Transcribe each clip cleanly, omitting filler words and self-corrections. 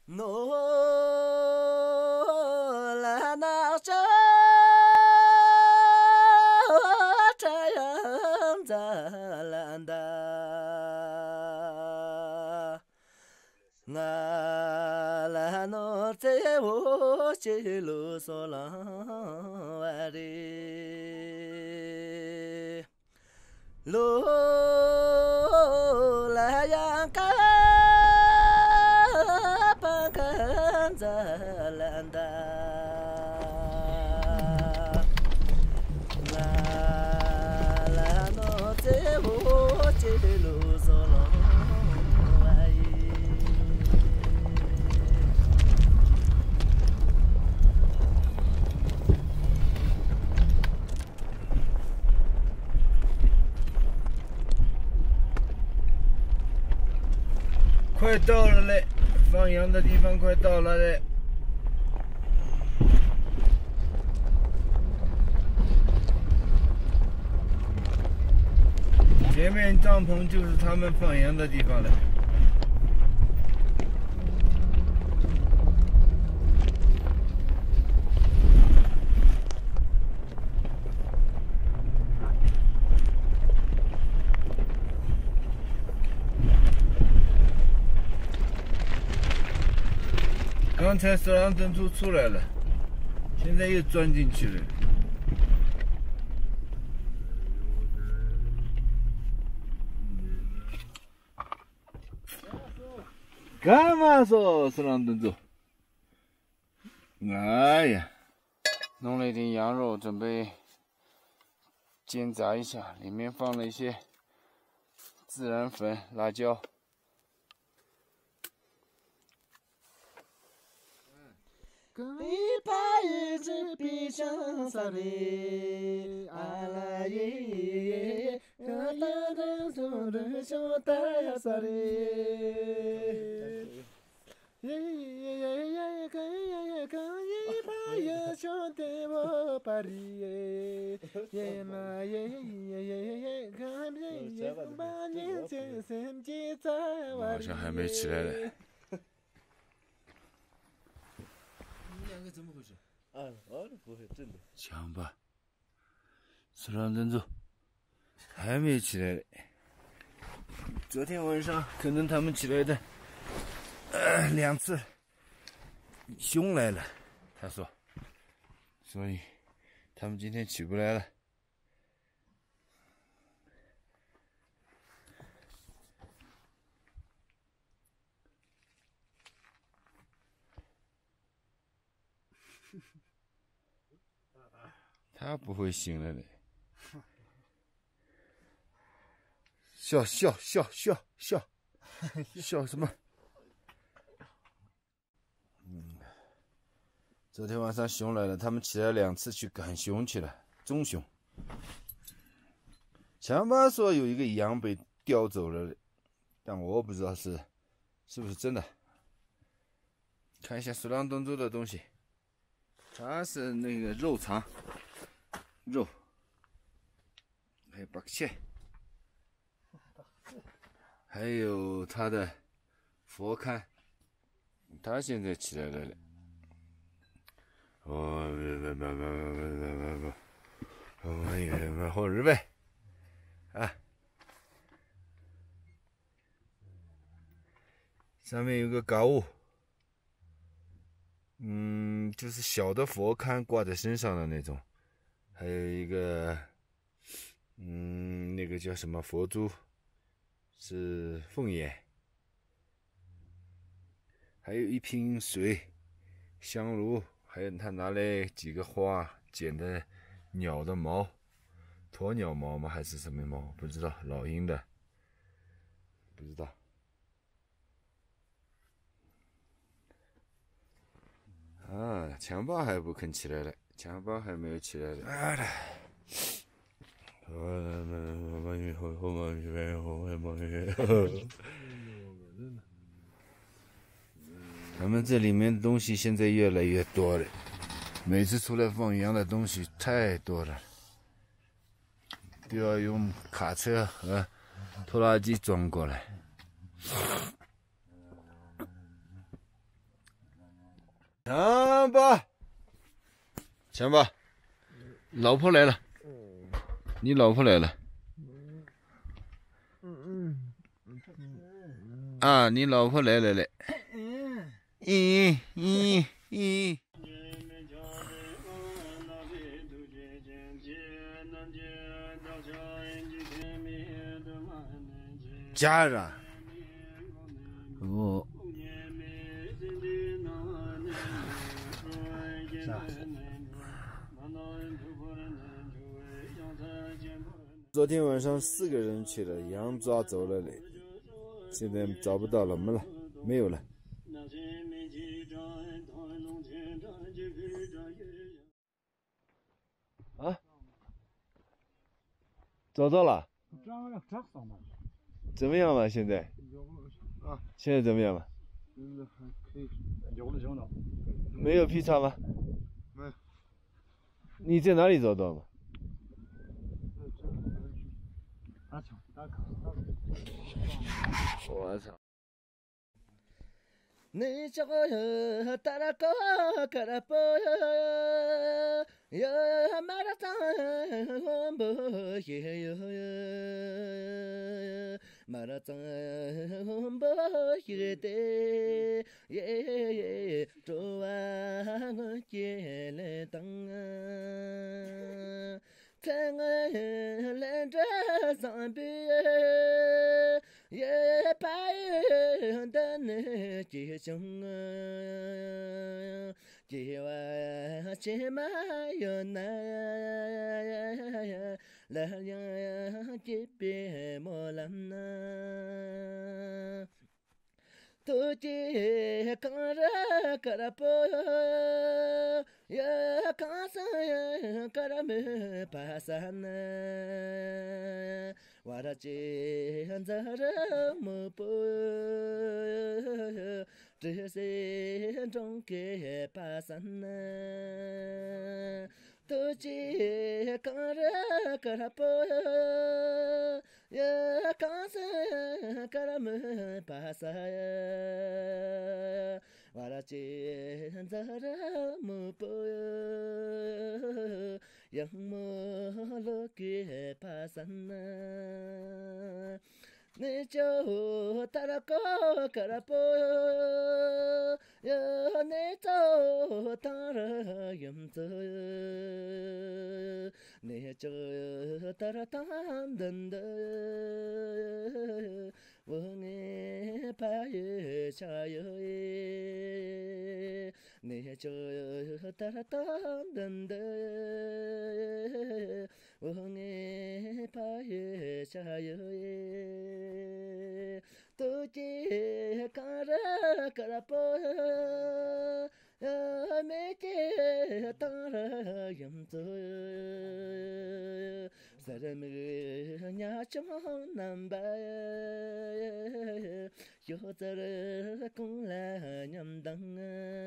诺拉那扎扎样扎兰达，我拉诺在我这路上来的。路来呀干巴干扎兰达，那拉诺在我这路上来。 快到了嘞，放羊的地方快到了嘞。前面帐篷就是他们放羊的地方了。刚才摄像灯柱出来了，现在又钻进去了。干嘛说摄像灯柱？哎呀，弄了一点羊肉，准备煎炸一下，里面放了一些孜然粉、辣椒。 一把一只比上啥哩？阿拉耶耶耶，个大的手的手带呀啥哩？耶耶耶耶，个耶耶个一把一手的我把哩耶，耶那耶耶耶耶，个耶耶把年轻身体在哇哩。 好像还没起来嘞。 两个怎么回事？啊，我都不会真的。 强吧，摄像灯柱还没起来嘞。昨天晚上可能他们起来的2次，熊来了，他说，所以他们今天起不来了。他不会醒了嘞！笑什么？昨天晚上熊来了，他们起来2次去赶熊去了，棕熊。强巴说有一个羊被叼走了，但我不知道是不是真的。看一下鼠狼东州的东西，它是那个肉肠。肉，还有八切，还有他的佛龛，他现在起来了嘞。哦，好日呗，啊，上面有个高物，就是小的佛龛挂在身上的那种。还有一个，那个叫什么佛珠，是凤眼，还有一瓶水，香炉，还有他拿来几个花剪的鸟的毛，鸵鸟毛吗？还是什么毛？不知道，老鹰的，不知道。啊，强暴还不肯起来了。强暴还没有起来的。他们这里面的东西现在越来越多了，每次出来放羊的东西太多了，都要用卡车和拖拉机装过来。 强吧，强吧，老婆来了，你老婆来了。啊，你老婆来了嘞。家人。哦。昨天晚上4个人去了，羊抓走了嘞，现在找不到了，没有了。啊？找到了？怎么样了？现在？啊？现在怎么样了？没有劈叉吗？没有。你在哪里找到吗？我操！你叫我打拉高卡拉波呀，马拉桑不也有马拉桑不也得耶，周啊我接来当啊，在我来这上边。也把人的那吉祥啊，吉娃吉妈哟那来呀吉别莫兰呐，都吉刚热格拉波呀，刚上呀格拉没巴山呐。我的肩在这么不，这些中给巴山呐，都接刚热格拉波呀，刚上格拉么巴山呀，我的肩在这么不。yang mo lo ke pasan na ne cho tarako karapo ya ne to tara yam to ne cho taratan dan da wo nge pa ye cha ye ne cho taratan dan da wo nge pa ye cha ye to je kara karapo ya me je tara yam to saram nya chong nam ba yo tar kong la nyam dang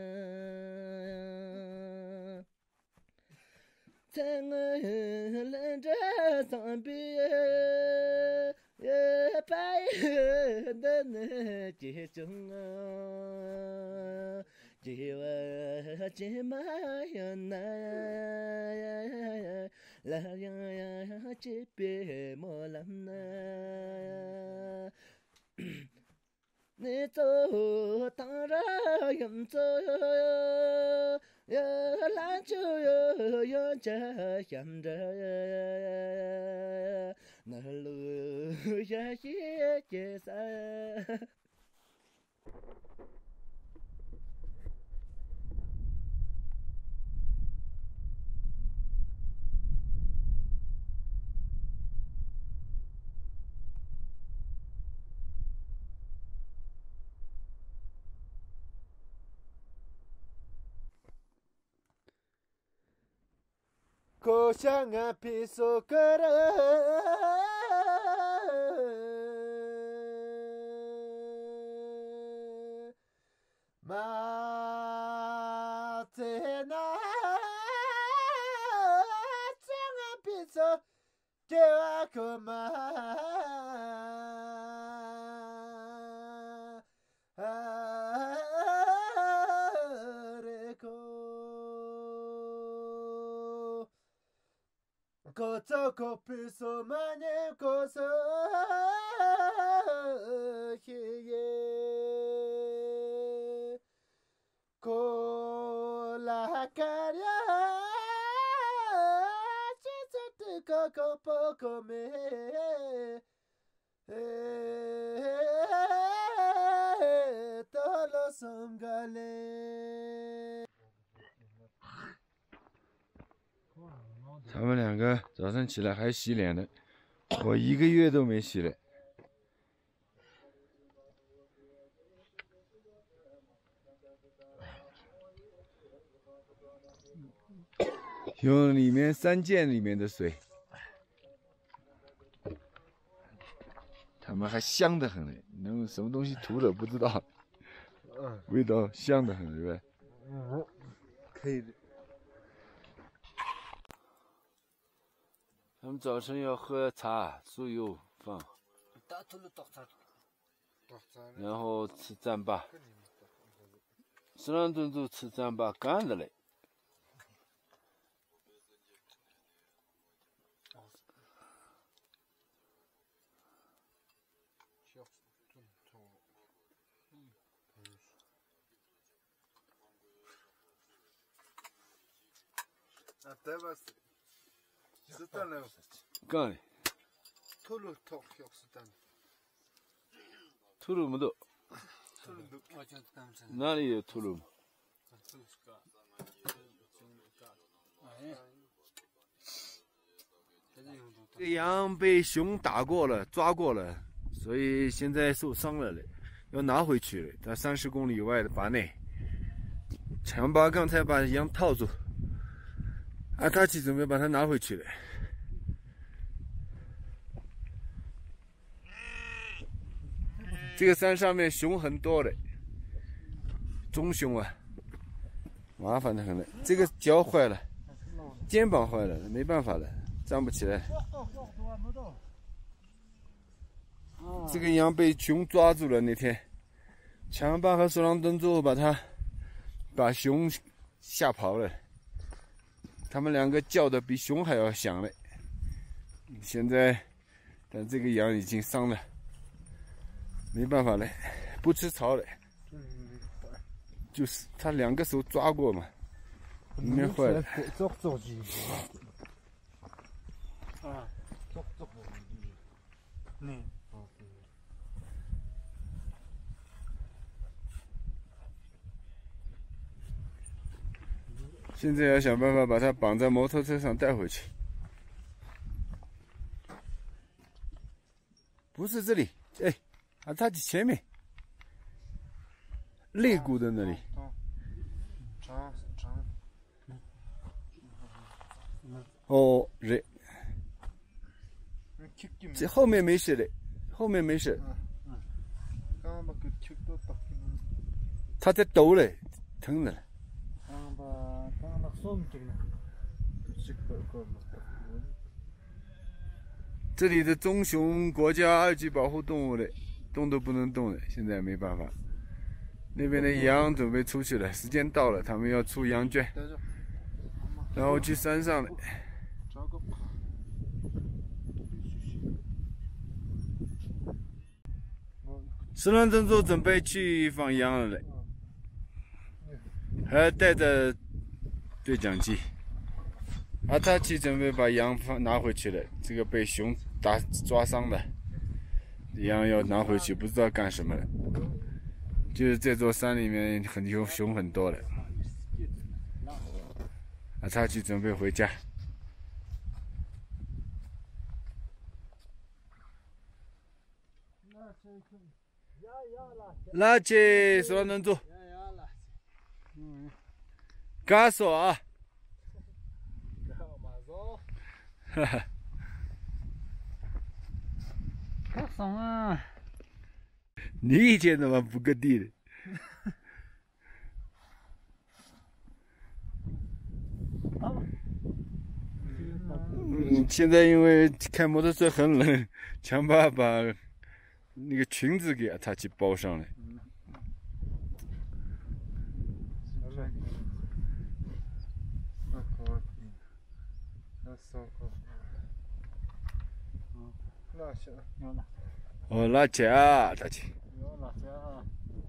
tang lan ja sang bi ye pa de ne ji chung ji wa ji ma ya na la ya ji bi mo lam na你走当然应走呀，篮球呀这样着，那路呀也结散。Ko shanga piso kara ma tena shanga piso kewa koma 这个比索曼年过色黑夜，过拉卡呀，这这个不可没，到了上个嘞。 他们两个早上起来还洗脸呢，我1个月都没洗了。用里面3件里面的水，他们还香得很呢，能什么东西涂的不知道，味道香得很，对不对？可以的。他们早晨要喝茶，酥油放，然后吃糌粑。斯兰顿族吃糌粑干的嘞。干的。吐鲁没得。哪里有吐鲁？这个羊被熊打过了，抓过了，所以现在受伤了嘞，要拿回去了。在30公里外的巴内，强巴刚才把羊套住，阿塔奇准备把它拿回去了。这个山上面熊很多的，棕熊啊，麻烦的很了。这个脚坏了，肩膀坏了，没办法了，站不起来。这个羊被熊抓住了，那天，强巴和索朗登族把熊吓跑了，他们两个叫的比熊还要响嘞。现在，但这个羊已经伤了。没办法了，不吃草了，就是他2个手抓过嘛，里面坏了。现在要想办法把它绑在摩托车上带回去。不是这里，哎。他前面肋骨的那里。哦，对，这后面没事的，后面没事。他在抖嘞，疼了。这里的棕熊国家2级保护动物的。动都不能动了，现在没办法。那边的羊准备出去了，时间到了，他们要出羊圈，然后去山上了。斯兰登族准备去放羊了嘞，还带着对讲机。阿塔奇准备把羊拿回去了，这个被熊抓伤的。羊要拿回去，不知道干什么了。就是这座山里面熊很多了。阿塔奇准备回家。垃圾说能做。干说啊。哈哈。 爽啊！ 你以前怎么不割地的？现在因为开摩托车很冷，强巴把那个裙子给他去包上了。 辣椒， 有了， 哦，辣椒啊，大姐。 有辣椒啊。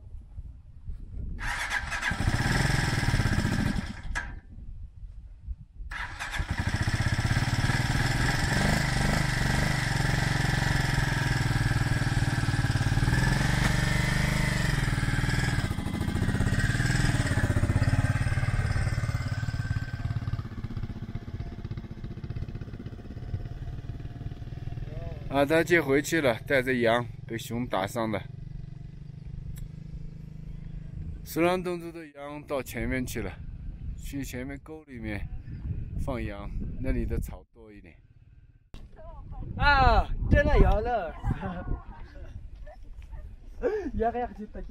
啊，大姐回去了，带着羊被熊打伤的。石朗洞主的羊到前面去了，去前面沟里面放羊，那里的草多一点。 啊，真的有了。呀呀，去大家。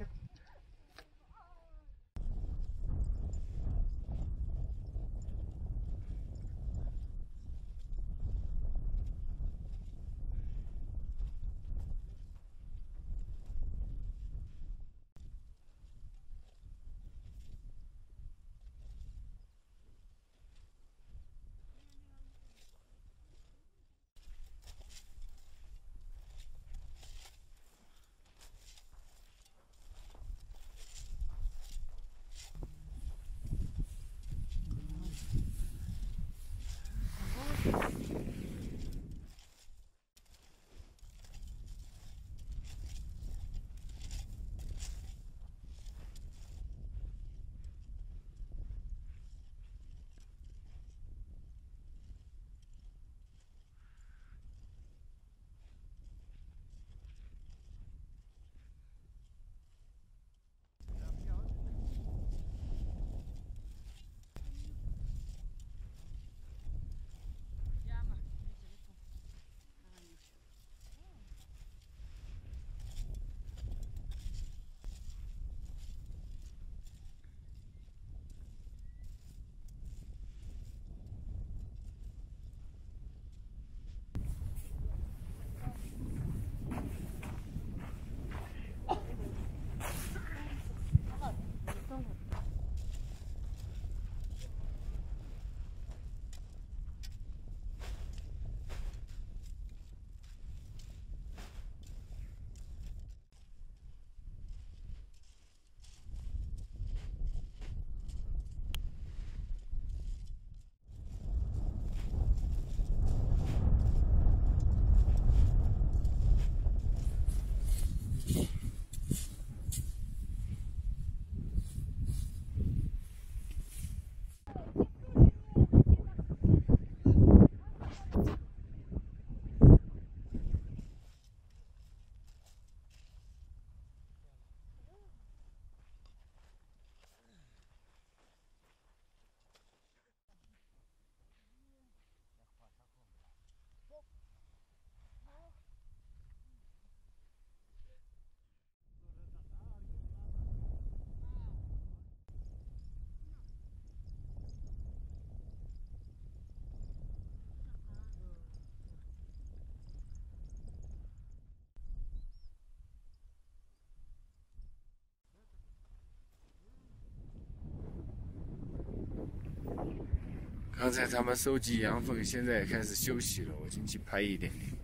刚才他们收集羊粪，现在也开始休息了。我进去拍一点点。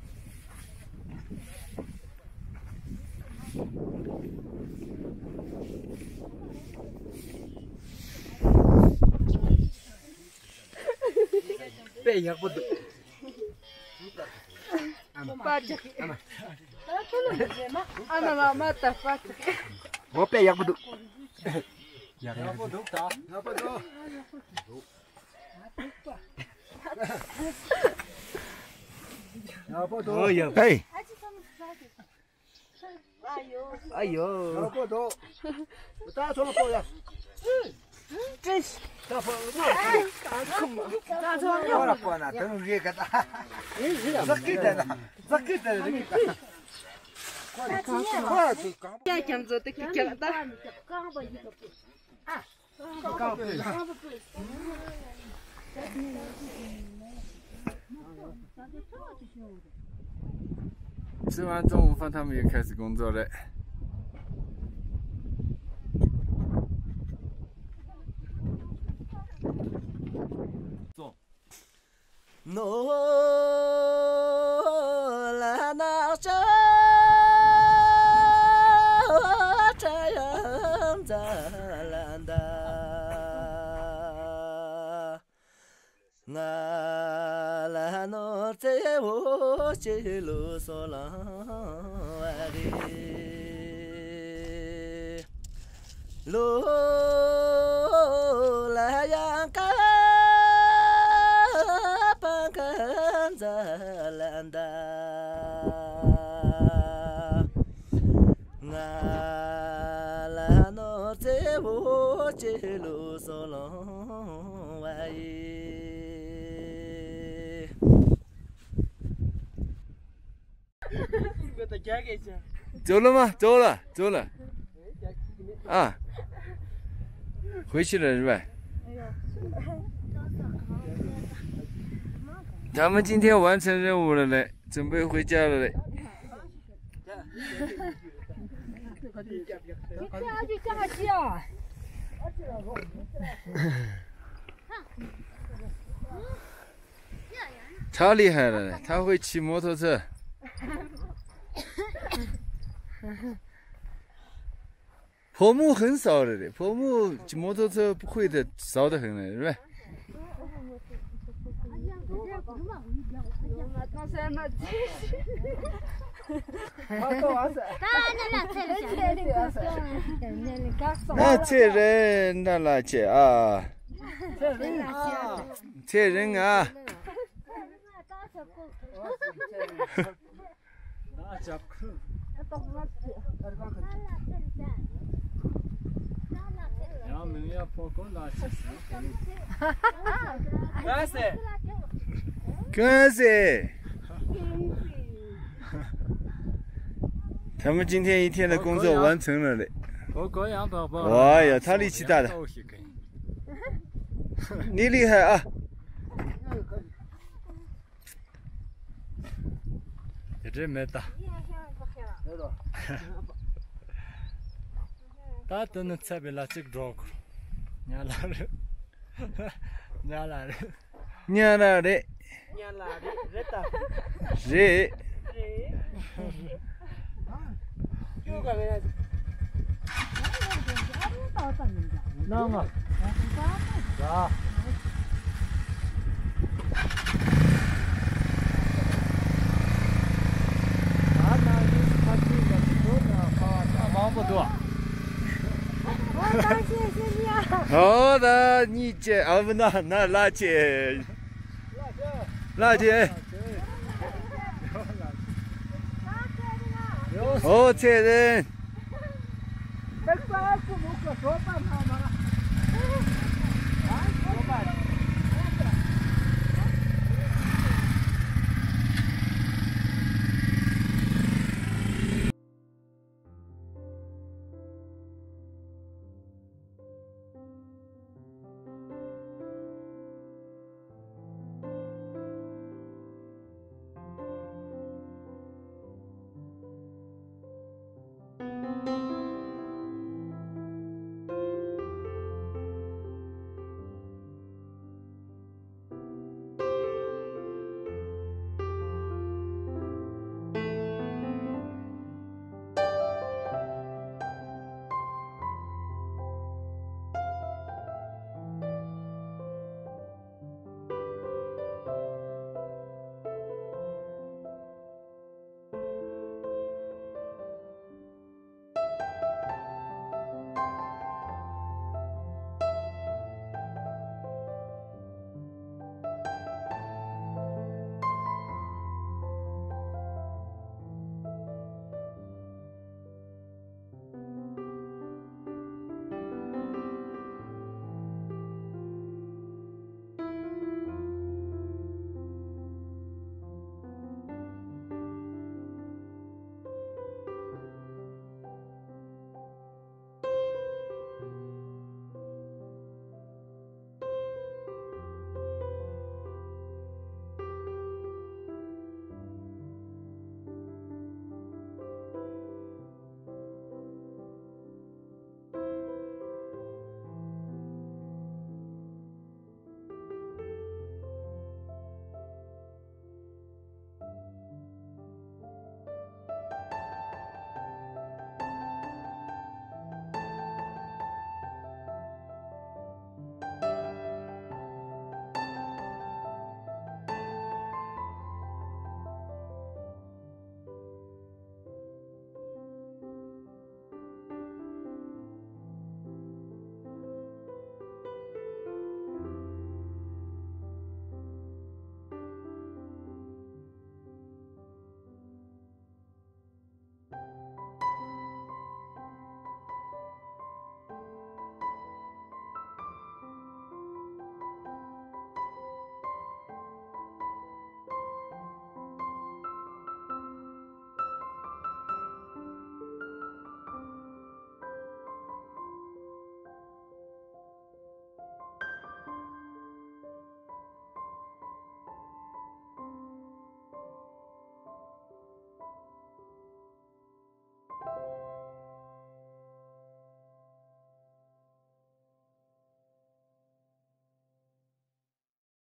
背羊不动。我背羊不动。羊不动打，羊不动。哎呀， 哎， 哎呦，羊不动，打错了包呀。真是，打错了，打错了，打错了，等这个打，咋给的呢？咋给的这个？ Я кем за такие кем-то? — 吃完中午饭，他们也开始工作了。 诺兰 zalanda nga la no te wo che lo so la ari lo la yang ka pa kan zalanda nga la no te wo che lo so la ari走了吗？走了，走了。啊，回去了是吧？他们今天完成任务了嘞，准备回家了嘞。超厉害了嘞，他会骑摩托车。坡木很少的嘞，坡木骑摩托车不会的，少得很了，是吧？那这人那哪去啊？这人啊！干噻！他们今天一天的工作完成了嘞。哇呀，他力气大的，你厉害啊！这没打。他都能猜不了这个状况。娘来了，娘来了，娘来了，娘来了，热的，热，有个人，那么，啊。忙不多。好的，你姐啊不那拉姐，拉姐，哦这人。